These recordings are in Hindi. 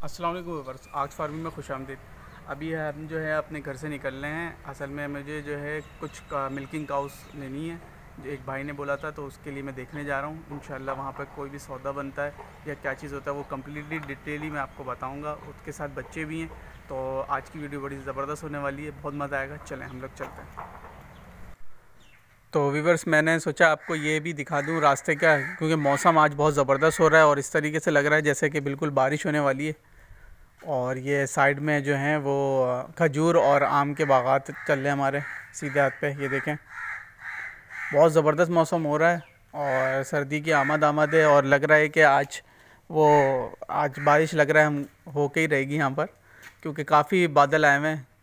अस्सलाम वालेकुम व्यूअर्स, आर्ट्स फार्मिंग में खुशामदीद। अभी हम जो है अपने घर से निकल रहे हैं। असल में मुझे जो है कुछ मिल्किंग काउस लेनी है, जो एक भाई ने बोला था, तो उसके लिए मैं देखने जा रहा हूँ। इंशाल्लाह वहाँ पर कोई भी सौदा बनता है या क्या चीज़ होता है वो कम्प्लीटली डिटेली मैं आपको बताऊँगा। उसके साथ बच्चे भी हैं, तो आज की वीडियो बड़ी ज़बरदस्त होने वाली है, बहुत मज़ा आएगा। चलें हम लोग चलते हैं। तो व्यूअर्स, मैंने सोचा आपको ये भी दिखा दूँ रास्ते का, क्योंकि मौसम आज बहुत ज़बरदस्त हो रहा है और इस तरीके से लग रहा है जैसे कि बिल्कुल बारिश होने वाली है। और ये साइड में जो हैं वो खजूर और आम के बागात चल रहे हैं हमारे सीधे हाथ पे। ये देखें, बहुत ज़बरदस्त मौसम हो रहा है और सर्दी की आमद है। और लग रहा है कि आज बारिश लग रहा है हम होके ही रहेगी यहाँ पर, क्योंकि काफ़ी बादल आए हुए हैं।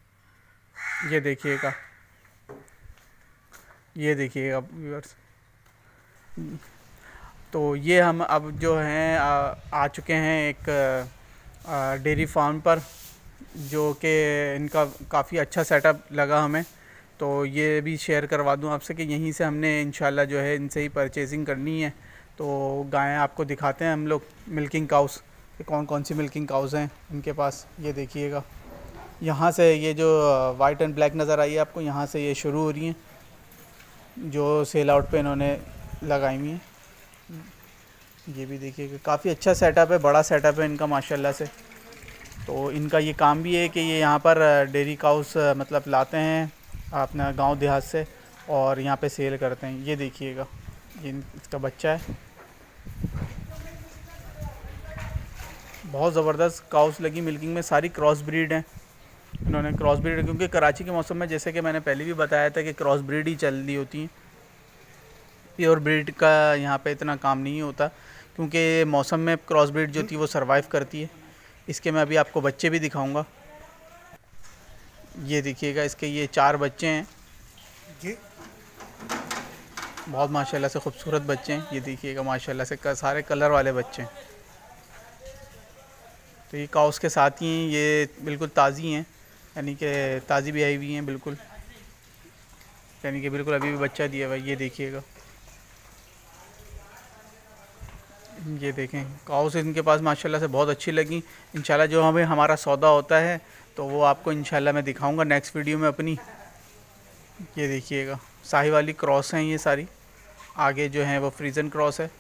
ये देखिएगा व्यूअर्स। तो ये हम अब जो हैं आ चुके हैं एक डेयरी फार्म पर, जो कि इनका काफ़ी अच्छा सेटअप लगा हमें। तो ये भी शेयर करवा दूं आपसे कि यहीं से हमने इंशाल्लाह जो है इनसे ही परचेजिंग करनी है। तो गायें आपको दिखाते हैं हम लोग, मिल्किंग काउस कि कौन कौन सी मिल्किंग काउस हैं इनके पास। ये देखिएगा, यहाँ से ये जो वाइट एंड ब्लैक नज़र आई है आपको, यहाँ से ये शुरू हो रही हैं, जो सेल आउट पे इन्होंने लगाई हुई हैं। ये भी देखिएगा, काफ़ी अच्छा सेटअप है, बड़ा सेटअप है इनका माशाल्लाह से। तो इनका ये काम भी है कि ये यहाँ पर डेयरी काउस मतलब लाते हैं अपना गांव देहात से और यहाँ पे सेल करते हैं। ये देखिएगा, ये इसका बच्चा है। बहुत ज़बरदस्त काउस लगी मिल्किंग में, सारी क्रॉस ब्रीड हैं। इन्होंने क्रॉस ब्रीड, क्योंकि कराची के मौसम में जैसे कि मैंने पहले भी बताया था कि क्रॉस ब्रीड ही चल रही होती हैं। प्योर ब्रीड का यहाँ पे इतना काम नहीं होता, क्योंकि मौसम में क्रॉस ब्रीड जो थी वो सरवाइव करती है। इसके मैं अभी आपको बच्चे भी दिखाऊंगा। ये देखिएगा, इसके ये 4 बच्चे हैं जी, बहुत माशाल्लाह से खूबसूरत बच्चे हैं। ये देखिएगा माशाल्लाह से सारे कलर वाले बच्चे हैं। तो ये काउस के साथ ही ये बिल्कुल ताज़ी हैं, यानी कि ताज़ी भी आई हुई हैं बिल्कुल, यानी कि बिल्कुल अभी भी बच्चा दिया हुआ है। ये देखिएगा, ये देखें काउस इनके पास माशाल्लाह से बहुत अच्छी लगी। इंशाल्लाह जो हमें हमारा सौदा होता है तो वो आपको इंशाल्लाह मैं दिखाऊंगा नेक्स्ट वीडियो में अपनी। ये देखिएगा, साहिवाली क्रॉस हैं ये सारी, आगे जो है वो फ्रीजन क्रॉस है।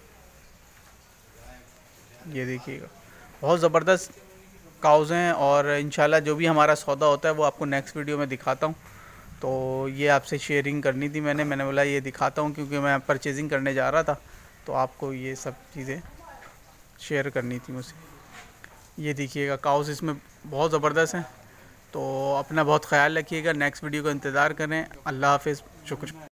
ये देखिएगा, बहुत ज़बरदस्त काउस हैं और इंशाल्लाह जो भी हमारा सौदा होता है वो आपको नेक्स्ट वीडियो में दिखाता हूँ। तो ये आपसे शेयरिंग करनी थी मैंने बोला ये दिखाता हूँ, क्योंकि मैं परचेजिंग करने जा रहा था, तो आपको ये सब चीज़ें शेयर करनी थी मुझसे। ये देखिएगा, काउस इसमें बहुत ज़बरदस्त हैं। तो अपना बहुत ख्याल रखिएगा, नेक्स्ट वीडियो का इंतज़ार करें। अल्लाह हाफ़िज़, शुक्र।